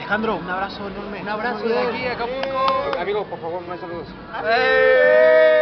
Alejandro, un abrazo enorme. Un abrazo de aquí a Acapulco. Amigos, por favor, no hay saludos. ¡Eh!